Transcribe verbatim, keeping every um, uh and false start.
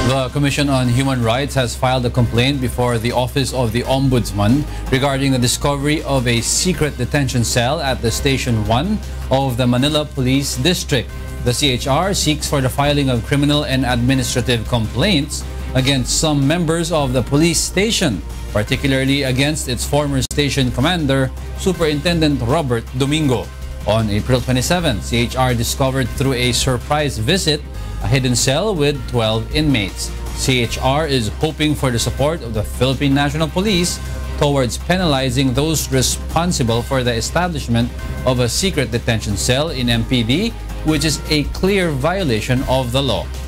The Commission on Human Rights has filed a complaint before the Office of the Ombudsman regarding the discovery of a secret detention cell at the Station one of the Manila Police District. The C H R seeks for the filing of criminal and administrative complaints against some members of the police station, particularly against its former station commander, Superintendent Robert Domingo. On April twenty-seventh, C H R discovered through a surprise visit a hidden cell with twelve inmates. C H R is hoping for the support of the Philippine National Police towards penalizing those responsible for the establishment of a secret detention cell in M P D, which is a clear violation of the law.